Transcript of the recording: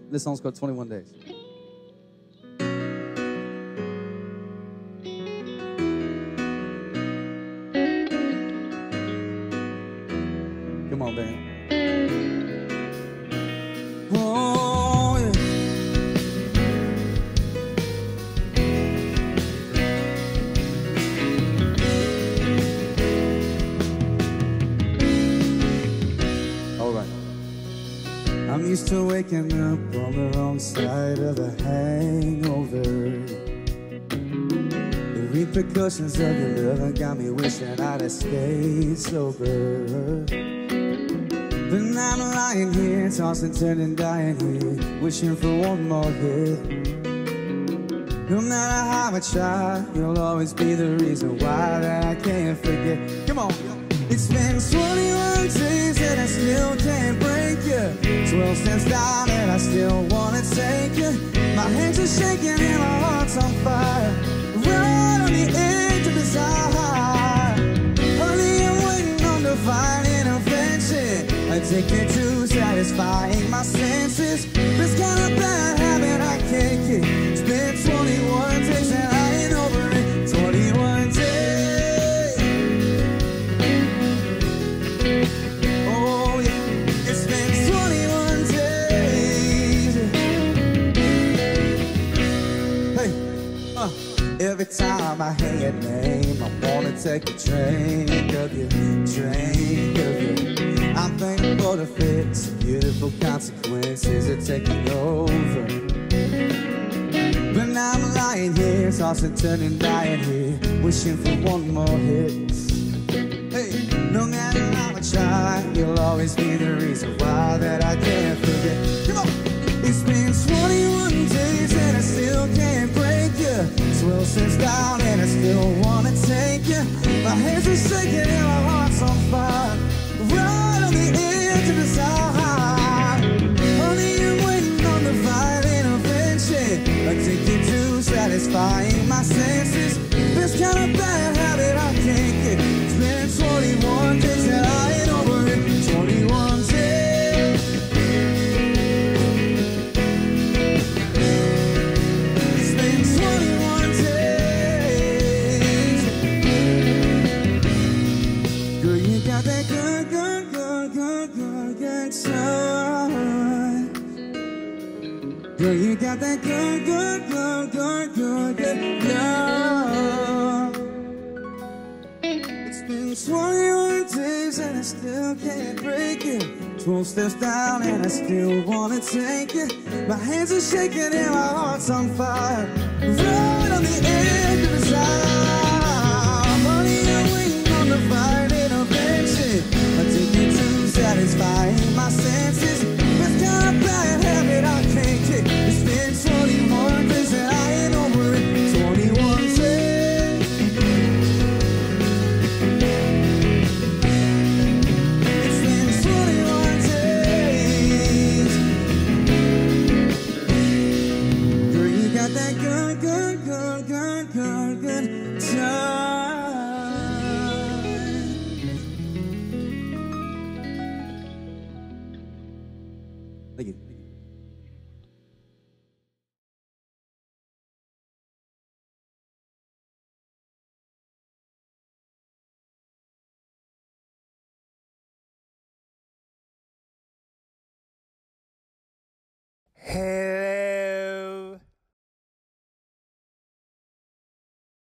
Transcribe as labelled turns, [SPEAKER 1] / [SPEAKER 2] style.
[SPEAKER 1] This song's called 21 Days. Come on, band. Oh, yeah. All right. I'm used to waking up on the wrong side of the hangover. The repercussions of your love got me wishing I'd have stayed sober. But now I'm lying here, tossing, turning, dying here, wishing for one more hit. No matter how I try, you'll always be the reason why that I can't forget. Come on. It's been 21 days and I still can't break you. 12 steps down and I still wanna take you. My hands are shaking and my heart's on fire. Right on the edge of desire. Honey, I'm waiting on divine intervention. Addicted to satisfying my senses. This kind of bad habit I can't kick. It's been 21 days and I ain't over it. 21 days. Oh yeah, it's been 21 days. Hey, every time I hear your name, I wanna take a drink of you, drink of you. I'm thankful to fix the beautiful consequences of taking over. But now I'm lying here, tossing, turning, dying here, wishing for one more hit. Hey, no matter how I try, you'll always be the reason why that I can't forget. Come on! It's been 21 days and I still can't break you. 12 steps down and I still wanna take you. My hands are shaking and my heart's on fire. Right on the edge of the side. Honey, I'm waiting on the divine intervention. Addicted to satisfying my senses. This kind of bad habit I can't kick. It's been 21 days and I ain't over it. 21 days. It's been 21 days. Girl, you got that good, good, good, good, good, good time. Girl, you got that good, good, good, good, good, good love. It's been 21 days and I still can't break it. 12 steps down and I still wanna take it. My hands are shaking and my heart's on fire. Right on the edge of desire. Honey, I'm waiting on the divine intervention. Addicted to satisfying my senses. This kind of bad habit I can't kick. It's been 21 days and I ain't over it. 21 days. It's been 21 days. Girl, you got that good, good, good, good, good, good time. Thank you.